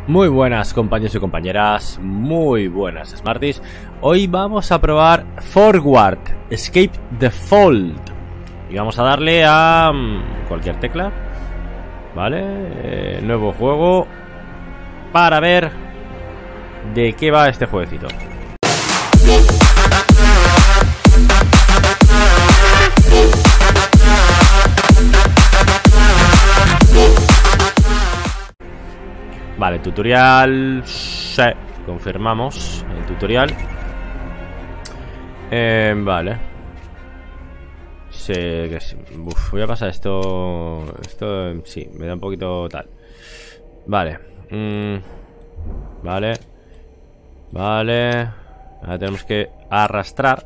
Muy buenas compañeros y compañeras, muy buenas Smarties. Hoy vamos a probar Forward Escape Default y vamos a darle a cualquier tecla, ¿vale? Nuevo juego para ver de qué va este jueguecito. Vale, tutorial. Sí, confirmamos el tutorial. Vale. Sí, que sí. Uf, voy a pasar esto. Esto sí, me da un poquito tal. Vale. Vale. Vale. Ahora tenemos que arrastrar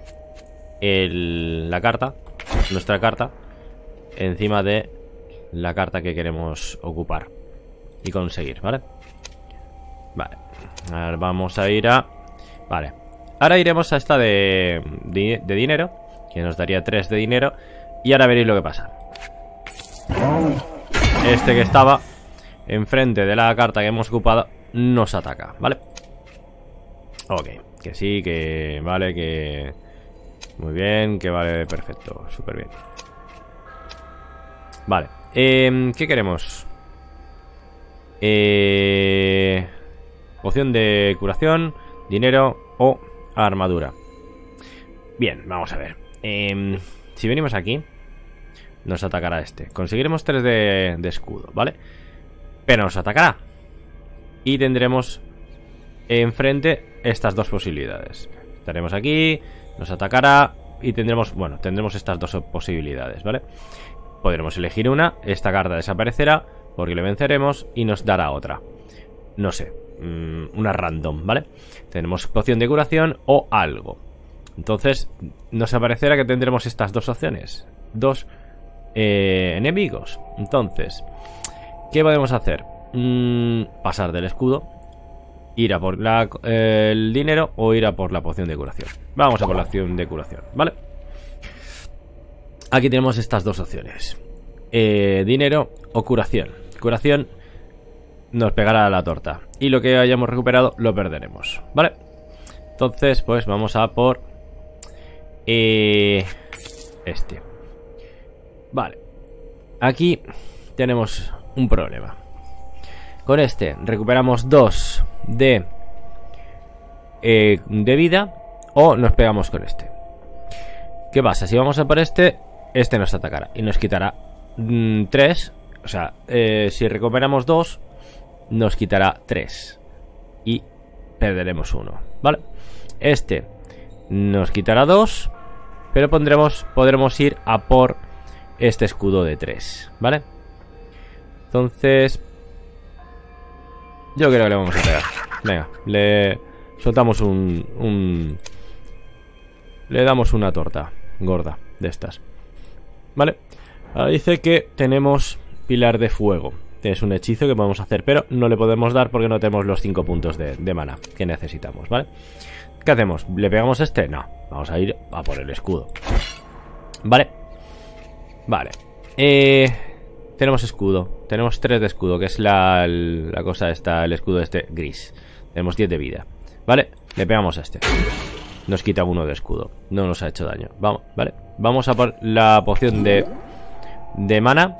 la carta, nuestra carta, encima de la carta que queremos ocupar y conseguir, ¿vale? Vale. Ahora vamos a ir a... Vale. Ahora iremos a esta de dinero, que nos daría 3 de dinero. Y ahora veréis lo que pasa. Este que estaba enfrente de la carta que hemos ocupado nos ataca, ¿vale? Ok. Que sí, que... Vale, que... Muy bien, que vale, perfecto. Súper bien. Vale. ¿Qué queremos? Poción de curación, dinero o armadura. Bien, vamos a ver. Si venimos aquí, nos atacará este. Conseguiremos 3 de escudo, ¿vale? Pero nos atacará. Y tendremos enfrente estas dos posibilidades. Estaremos aquí, nos atacará y tendremos, bueno, tendremos estas dos posibilidades, ¿vale? Podremos elegir una, esta carta desaparecerá porque le venceremos y nos dará otra. No sé, una random, ¿vale? Tenemos poción de curación o algo. Entonces nos aparecerá que tendremos estas dos opciones. Dos enemigos. Entonces, ¿qué podemos hacer? Pasar del escudo, ir a por el dinero o ir a por la poción de curación. Vamos a por la opción de curación, ¿vale? Aquí tenemos estas dos opciones. Dinero o curación. Curación nos pegará a la torta y lo que hayamos recuperado lo perderemos, ¿vale? Entonces pues vamos a por este. Vale. Aquí tenemos un problema. Con este recuperamos 2 de vida o nos pegamos con este. ¿Qué pasa? Si vamos a por este nos atacará y nos quitará 3. O sea, si recuperamos 2, nos quitará 3 y perderemos 1, ¿vale? Este nos quitará 2, pero podremos ir a por este escudo de 3, ¿vale? Entonces, yo creo que le vamos a pegar. Venga, le soltamos le damos una torta gorda de estas, ¿vale? Ahora dice que tenemos pilar de fuego. Es un hechizo que podemos hacer, pero no le podemos dar porque no tenemos los 5 puntos de mana que necesitamos, ¿vale? ¿Qué hacemos? ¿Le pegamos este? No, vamos a ir a por el escudo, ¿vale? Vale. Tenemos escudo. Tenemos 3 de escudo, que es la cosa esta, el escudo este gris. Tenemos 10 de vida, ¿vale? Le pegamos a este. Nos quita 1 de escudo. No nos ha hecho daño. Vamos, ¿vale? Vamos a por la poción de mana.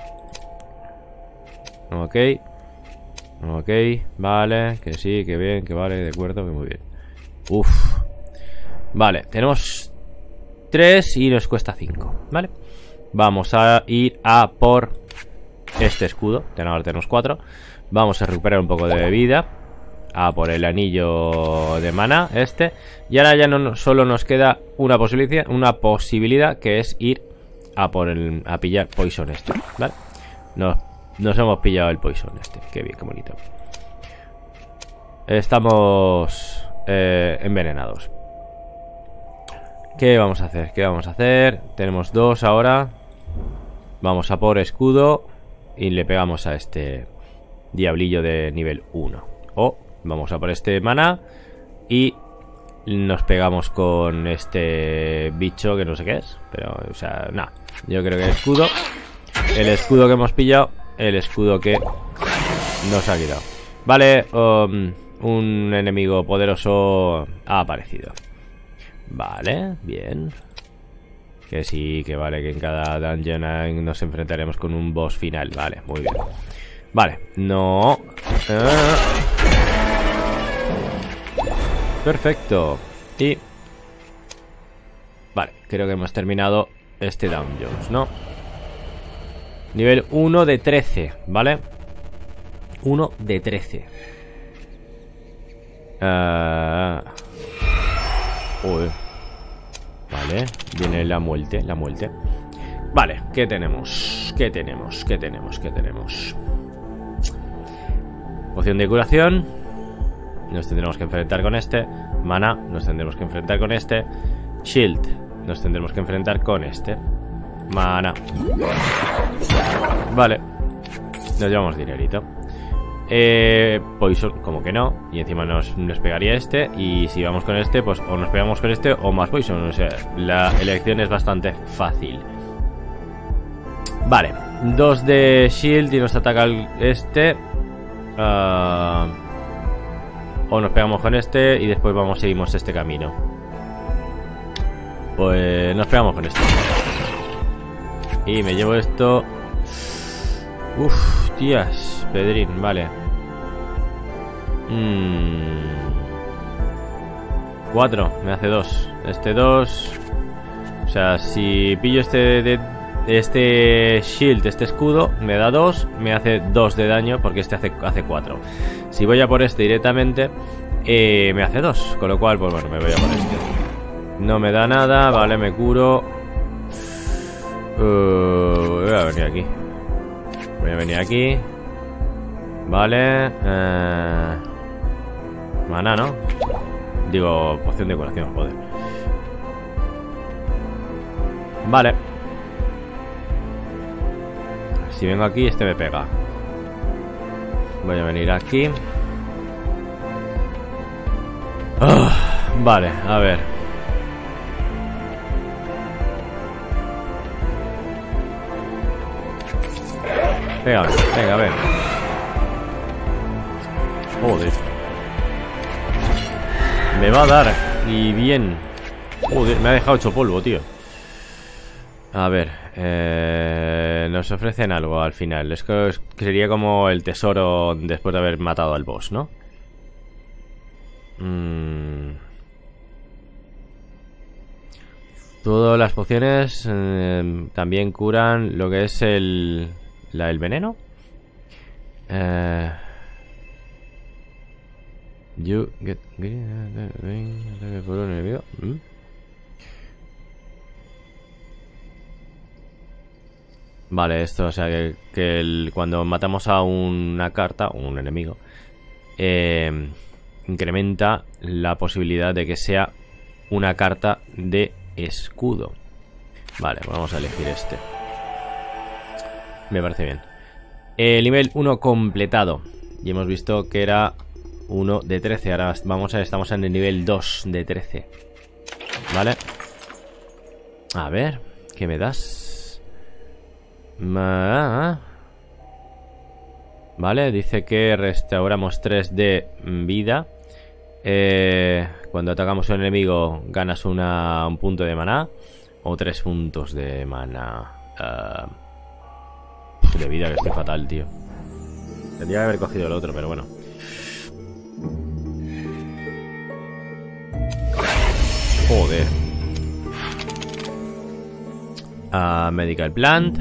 Ok. Ok, vale. Que sí, que bien, que vale, de acuerdo, que muy bien. Uf. Vale, tenemos 3 y nos cuesta 5, ¿vale? Vamos a ir a por este escudo. Ahora tenemos 4. Vamos a recuperar un poco de vida. A por el anillo de mana este. Y ahora ya no solo nos queda una posibilidad, que es ir a por a pillar poison este, ¿vale? Nos hemos pillado el poison este. Qué bien, qué bonito. Estamos envenenados. ¿Qué vamos a hacer? ¿Qué vamos a hacer? Tenemos 2 ahora. Vamos a por escudo y le pegamos a este diablillo de nivel 1. O vamos a por este mana y nos pegamos con este bicho que no sé qué es. Pero, o sea, nada. Yo creo que el escudo que hemos pillado, el escudo que nos ha quitado. Vale, un enemigo poderoso ha aparecido. Vale, bien. Que sí, que vale, que en cada dungeon nos enfrentaremos con un boss final. Vale, muy bien. Vale, no. Perfecto. Y... vale, creo que hemos terminado este dungeon, ¿no? Nivel 1 de 13, ¿vale? 1 de 13. Uy. Vale, viene la muerte, la muerte. Vale, ¿qué tenemos? ¿Qué tenemos? ¿Qué tenemos? ¿Qué tenemos? Poción de curación. Nos tendremos que enfrentar con este. Mana, nos tendremos que enfrentar con este. Shield, nos tendremos que enfrentar con este. Mana. Vale. Nos llevamos dinerito. Poison, como que no. Y encima nos pegaría este. Y si vamos con este, pues o nos pegamos con este o más Poison. O sea, la elección es bastante fácil. Vale, 2 de shield y nos ataca este. O nos pegamos con este y después seguimos este camino. Pues nos pegamos con este. Y me llevo esto. Uf, tías, Pedrín, vale. 4, me hace 2. Este 2. O sea, si pillo este shield, este escudo, me da 2, me hace 2 de daño porque este hace 4. Si voy a por este directamente, me hace 2, con lo cual, pues bueno, me voy a por este. No me da nada, vale, me curo. Voy a venir aquí. Voy a venir aquí. Vale. Mana, ¿no? Digo, poción de curación, joder. Vale. Si vengo aquí, este me pega. Voy a venir aquí. Vale, a ver. Venga, venga, a ver. Joder. Me va a dar. Y bien. Joder, me ha dejado hecho polvo, tío. A ver. Nos ofrecen algo al final. Es que sería como el tesoro después de haber matado al boss, ¿no? Todas las pociones también curan lo que es el veneno. You get por un enemigo. Vale, esto, o sea que cuando matamos a una carta o un enemigo, incrementa la posibilidad de que sea una carta de escudo. Vale, vamos a elegir este. Me parece bien. Nivel 1 completado. Y hemos visto que era 1 de 13. Ahora estamos en el nivel 2 de 13. Vale. A ver, ¿qué me das? Vale, dice que restauramos 3 de vida. Cuando atacamos a un enemigo ganas un punto de maná. O 3 puntos de maná. De vida, que estoy fatal, tío. Tendría que haber cogido el otro, pero bueno. Joder. Medical Plant.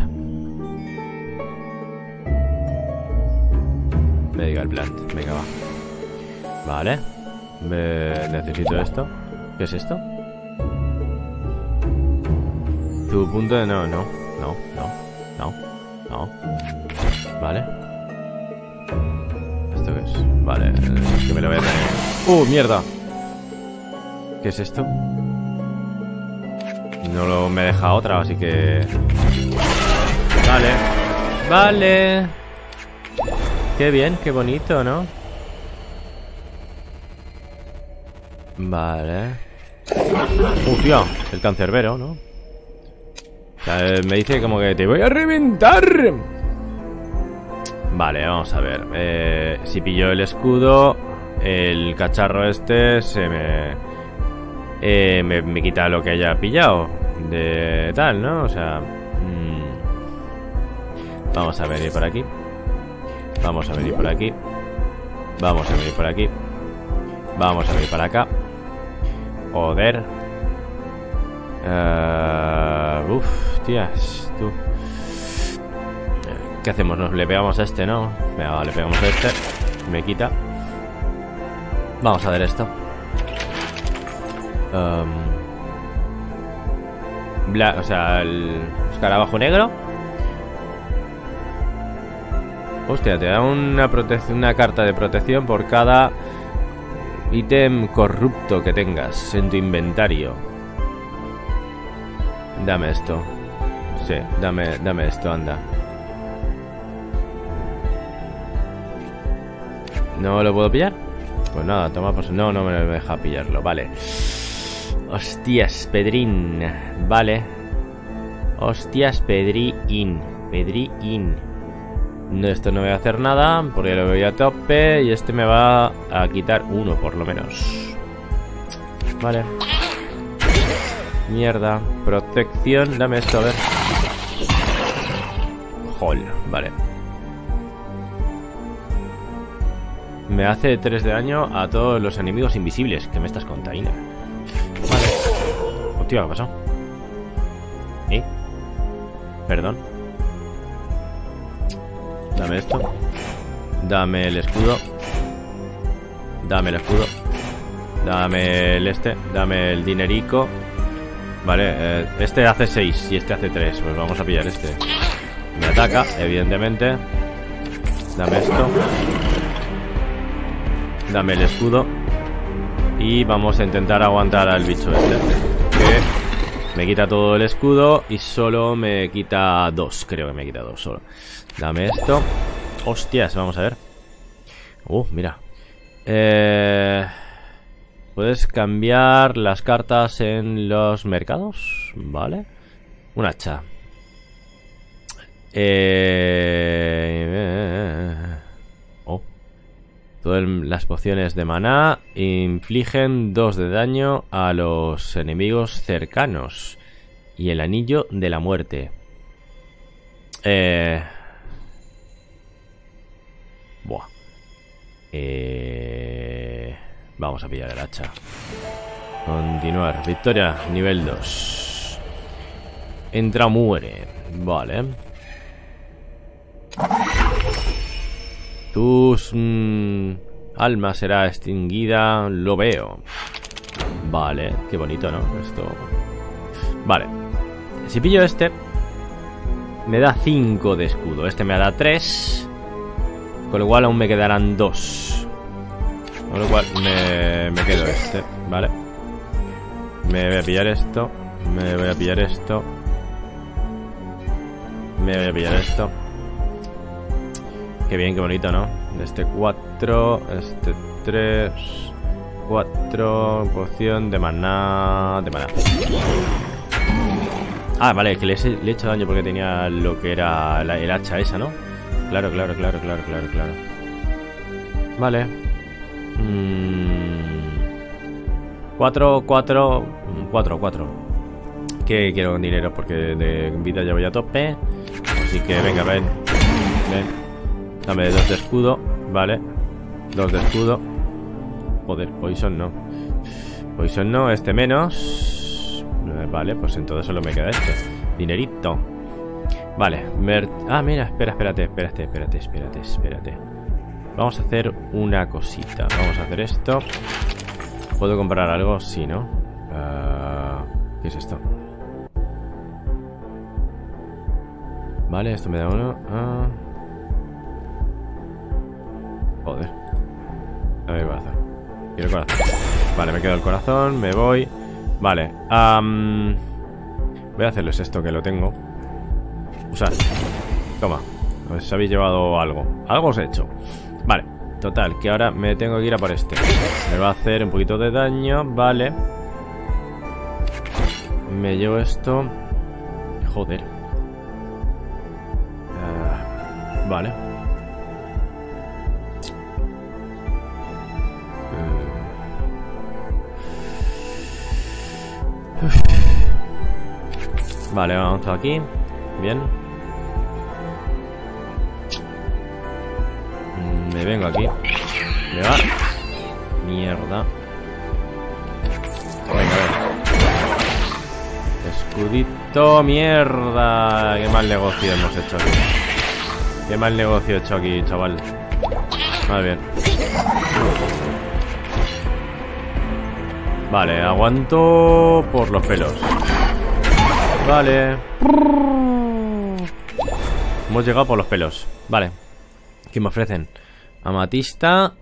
Medical Plant, venga, va. Vale. Necesito esto. ¿Qué es esto? Tu punto de... No. Vale. ¿Esto qué es? Vale, que me lo voy a tener. ¡Mierda! ¿Qué es esto? No me deja otra, así que... Vale. Qué bien, qué bonito, ¿no? Vale. Tío, el cancerbero, ¿no? O sea, me dice como que te voy a reventar. Vale, vamos a ver. Si pillo el escudo, el cacharro este se me quita lo que haya pillado de tal, ¿no? O sea, vamos a venir por aquí. Vamos a venir por aquí. Vamos a venir por aquí. Vamos a venir para acá. Joder. Tías, tú. ¿Qué hacemos? Nos le pegamos a este, ¿no? Venga, le pegamos a este. Me quita. Vamos a ver esto. O sea, el escarabajo negro. Hostia, te da una carta de protección por cada ítem corrupto que tengas en tu inventario. Dame esto. Sí, dame esto, anda. ¿No lo puedo pillar? Pues nada, toma, pues no me deja pillarlo, vale. Hostias, Pedrín. Vale. Hostias, Pedrín. No, esto no voy a hacer nada porque lo voy a tope y este me va a quitar uno por lo menos. Vale. Mierda. Protección. Dame esto, a ver. Jol, vale. Me hace 3 de daño a todos los enemigos invisibles. ¿Qué me estás contando? Vale. Hostia, ¿qué ha pasado? Perdón. Dame esto. Dame el escudo. Dame el escudo. Dame el este. Dame el dinerico. Vale, este hace 6 y este hace 3. Pues vamos a pillar este. Me ataca, evidentemente. Dame esto. Dame el escudo. Y vamos a intentar aguantar al bicho este. Que me quita todo el escudo y solo me quita 2. Creo que me quita 2 solo. Dame esto. Hostias, vamos a ver. Mira. Puedes cambiar las cartas en los mercados. Vale. Un hacha. Todas las pociones de maná infligen 2 de daño a los enemigos cercanos. Y el anillo de la muerte. Buah. Vamos a pillar el hacha. Continuar. Victoria, nivel 2. Entra, muere. Vale. Tus alma será extinguida. Lo veo. Vale, qué bonito, ¿no? Esto. Vale. Si pillo este, me da 5 de escudo. Este me hará 3. Con lo cual aún me quedarán 2. Con lo cual me quedo este. Vale. Me voy a pillar esto. Me voy a pillar esto. Me voy a pillar esto. Qué bien, qué bonito, ¿no? Este 4. Este 3. 4. Poción de maná. De maná. Ah, vale, que le he hecho daño porque tenía lo que era el hacha esa, ¿no? Claro. Vale. 4. Que quiero con dinero porque de vida ya voy a tope. Así que venga, ven. Dame 2 de escudo. Vale. 2 de escudo. Joder, Poison no. Poison no, este menos. Vale, pues entonces solo me queda este. Dinerito. Vale, mira, espérate. Vamos a hacer una cosita. Vamos a hacer esto. ¿Puedo comprar algo? Sí, ¿no? ¿Qué es esto? Vale, esto me da uno. Joder. A ver, corazón. Quiero corazón. Vale, me quedo el corazón. Me voy. Vale. Voy a hacerles esto que lo tengo. Usar. Toma. Os habéis llevado algo. Algo os he hecho. Vale. Total, que ahora me tengo que ir a por este. Me va a hacer un poquito de daño. Vale. Me llevo esto. Joder. Vale. Vale, vamos aquí. Bien. Me vengo aquí. Me va. Mierda. Venga, a ver. Escudito, mierda. Qué mal negocio hemos hecho aquí. Qué mal negocio he hecho aquí, chaval. Muy bien. Vale, aguanto por los pelos. Vale. Hemos llegado por los pelos. Vale. ¿Qué me ofrecen? Amatista.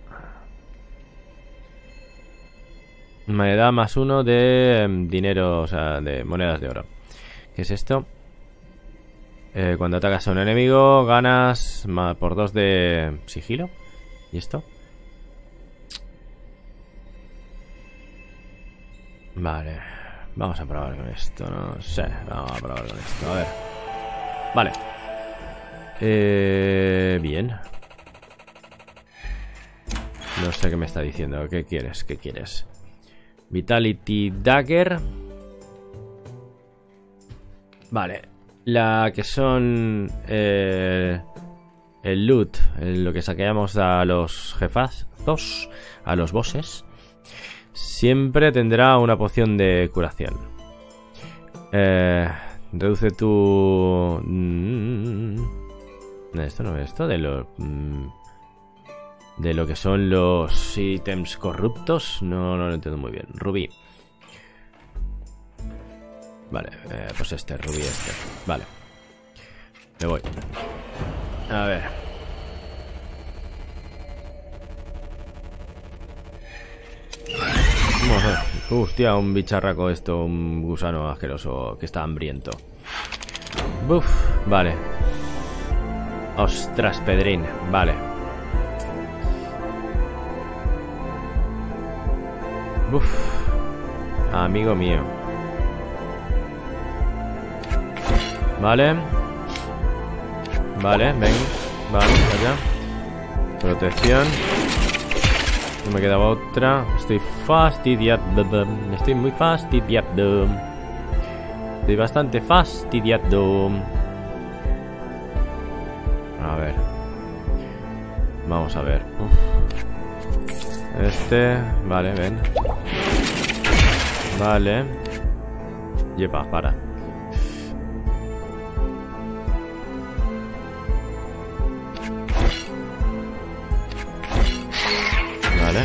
Me da +1 de dinero, o sea, de monedas de oro. ¿Qué es esto? Cuando atacas a un enemigo, ganas por 2 de sigilo. ¿Y esto? Vale. Vamos a probar con esto, no sé. Vamos a probar con esto, a ver. Vale. Bien. No sé qué me está diciendo. ¿Qué quieres? ¿Qué quieres? Vitality Dagger. Vale. La que son... el loot. Lo que saqueamos a los jefazos. A los bosses. Siempre tendrá una poción de curación. Reduce tu... Esto no es esto de lo... de lo que son los ítems corruptos. No lo entiendo muy bien. Rubí. Vale, pues este, rubí este. Vale. Me voy. A ver. Hostia, un bicharraco esto, un gusano asqueroso que está hambriento. Buf, vale. Ostras, Pedrín, vale. Buf. Amigo mío. Vale. Vale, ven. Vale, allá. Protección. No me quedaba otra. Estoy fastidiado. Estoy muy fastidiado. Estoy bastante fastidiado. A ver. Vamos a ver. Este. Vale, ven. Vale. Lleva, para. Vale.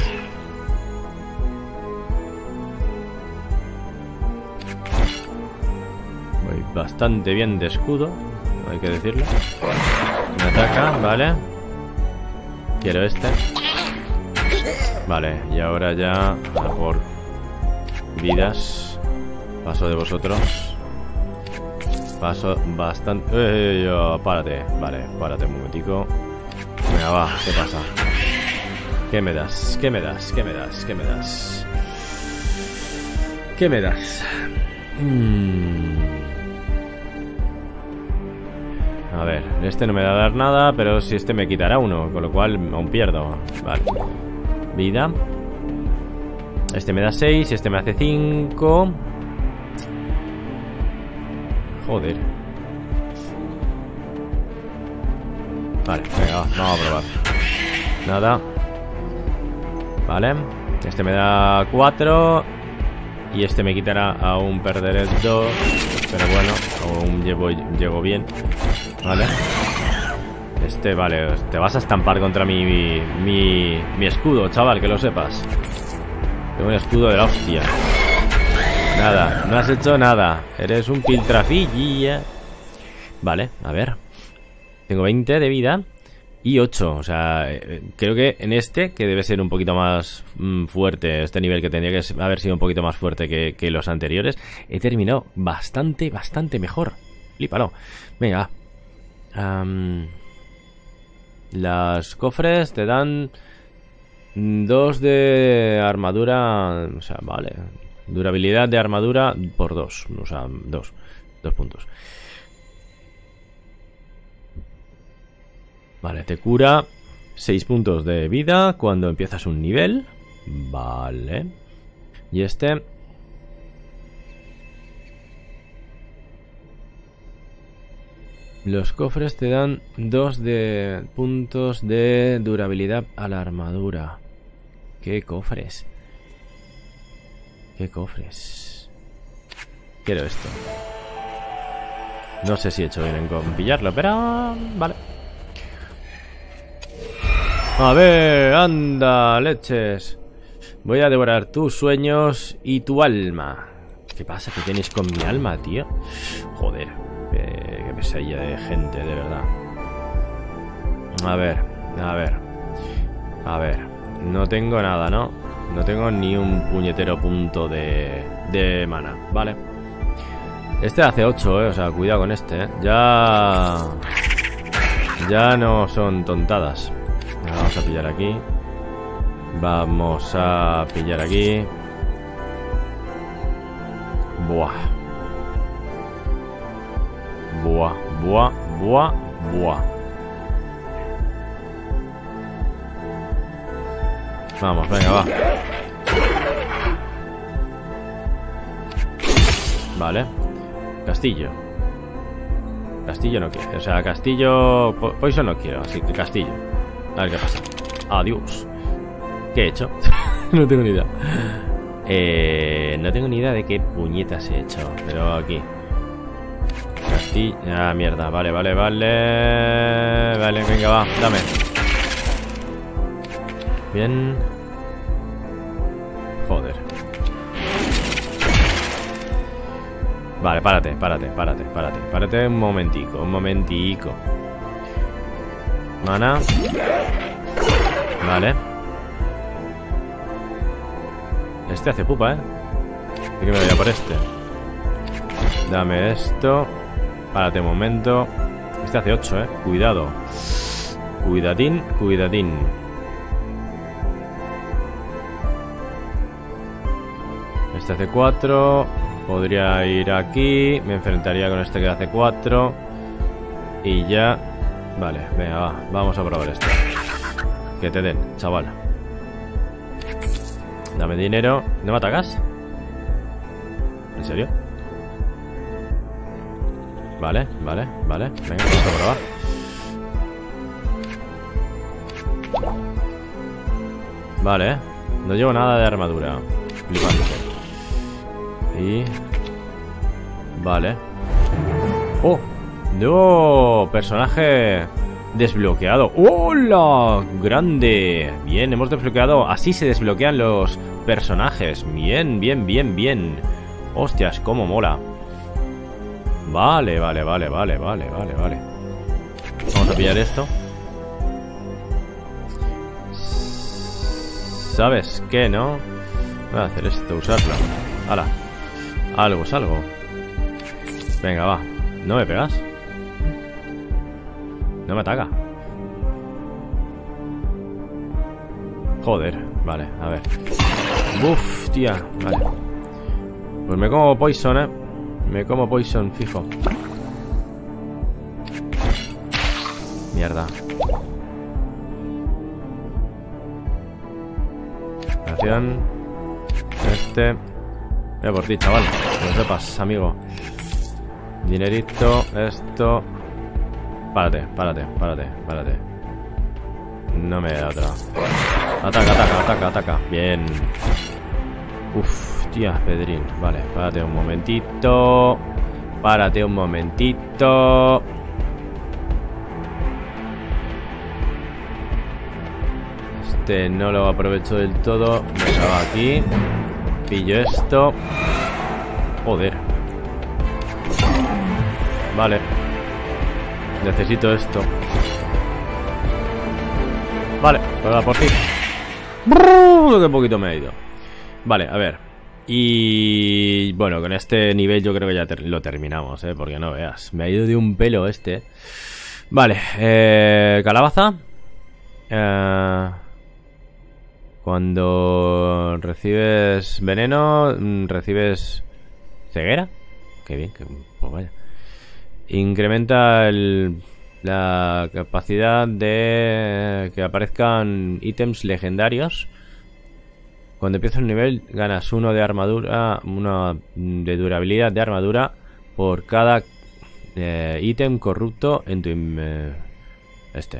Voy bastante bien de escudo, hay que decirlo. Me ataca, vale. Quiero este. Vale, y ahora ya a por vidas. Paso de vosotros. Paso bastante... párate, vale, párate un momentico. Venga, va, ¿qué pasa? ¿Qué me das? ¿Qué me das? ¿Qué me das? ¿Qué me das? ¿Qué me das? A ver, este no me va a dar nada, pero si este me quitará uno, con lo cual aún pierdo. Vale. Vida. Este me da 6, este me hace 5. Joder. Vale, venga, va, vamos a probar. Nada. Vale. Este me da 4. Y este me quitará, aún perderé 2. Pero bueno, aún llego bien. Vale. Este, vale, te vas a estampar contra mi escudo, chaval, que lo sepas. Tengo un escudo de la hostia. Nada, no has hecho nada. Eres un piltrafilla. Vale, a ver. Tengo 20 de vida y 8, o sea, creo que en este, que debe ser un poquito más fuerte, este nivel que tendría que haber sido un poquito más fuerte que los anteriores, he terminado bastante mejor. Flípalo. Venga. Las cofres te dan 2 de armadura, o sea, vale. Durabilidad de armadura por 2, o sea, 2 puntos. Vale, te cura 6 puntos de vida cuando empiezas un nivel. Vale. Y este... Los cofres te dan 2 de puntos de durabilidad a la armadura. ¿Qué cofres? ¿Qué cofres? Quiero esto. No sé si he hecho bien en pillarlo, pero... vale. A ver, anda, leches. Voy a devorar tus sueños y tu alma. ¿Qué pasa? ¿Qué tenéis con mi alma, tío? Joder, qué pesadilla de gente, de verdad. A ver, a ver. A ver, no tengo nada, ¿no? No tengo ni un puñetero punto de mana, ¿vale? Este hace 8, o sea, cuidado con este, ¿eh? Ya no son tontadas. Vamos a pillar aquí. Vamos a pillar aquí. Buah. Buah, buah, buah, buah. Vamos, venga, va. Vale. Castillo. Castillo no quiero. O sea, castillo... Poison no quiero, así que castillo. A ver qué pasa. Adiós. ¿Qué he hecho? No tengo ni idea. No tengo ni idea de qué puñetas he hecho. Pero aquí. Castillo... Ah, mierda. Vale, vale, vale. Vale, venga, va. Dame. Bien. Joder. Vale, párate un momentico. Mana. Vale. Este hace pupa, ¿eh? Así que me voy a por este. Dame esto. Párate un momento. Este hace 8, ¿eh? Cuidado. Cuidadín. Este hace 4. Podría ir aquí. Me enfrentaría con este que hace 4. Y ya. Vale, venga, va. Vamos a probar esto. Que te den, chaval. Dame dinero. ¿No me atacas? ¿En serio? Vale. Venga, vamos a probar. Vale, no llevo nada de armadura. Flipante. Y... Vale. ¡Oh! ¡No! Personaje desbloqueado. ¡Hola! ¡Grande! Bien, hemos desbloqueado. Así se desbloquean los personajes. Bien. Hostias, cómo mola. Vale. Vamos a pillar esto. ¿Sabes qué, no? Voy a hacer esto, usarlo. ¡Hala! Algo es algo. Venga, va. ¿No me pegas? No me ataca. Joder. Vale, a ver. Uf, tía. Vale. Pues me como poison, ¿eh? Me como poison, fijo. Mierda. Acción. Este. Voy a por ti, chaval. Que lo sepas, amigo. Dinerito. Esto. Párate. No me da otra. Ataca. Bien. Uf, tía, Pedrín. Vale, párate un momentito. Este no lo aprovecho del todo. Venga, va aquí. Pillo esto. Joder. Vale. Necesito esto. Vale, pues va por ti. Que poquito me ha ido. Vale, a ver. Y bueno, con este nivel yo creo que ya lo terminamos, porque no veas. Me ha ido de un pelo este. Vale, calabaza. Cuando recibes veneno, recibes ceguera. Qué bien, pues vaya. Incrementa la capacidad de que aparezcan ítems legendarios. Cuando empiezas un nivel ganas 1 de armadura, 1 de durabilidad de armadura por cada Ítem corrupto en tu... Este,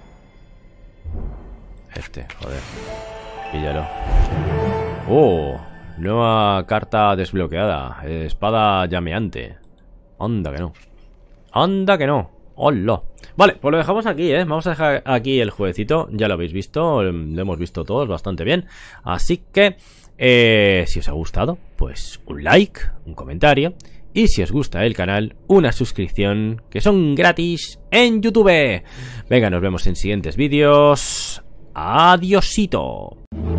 joder. Píllalo. Oh, nueva carta desbloqueada. Espada llameante. Anda que no. Anda que no. ¡Hola! Vale, pues lo dejamos aquí, ¿eh? Vamos a dejar aquí el jueguecito. Ya lo habéis visto, lo hemos visto todos bastante bien. Así que, si os ha gustado, pues un like, un comentario. Y si os gusta el canal, una suscripción, que son gratis en YouTube. Venga, nos vemos en siguientes vídeos. Adiosito.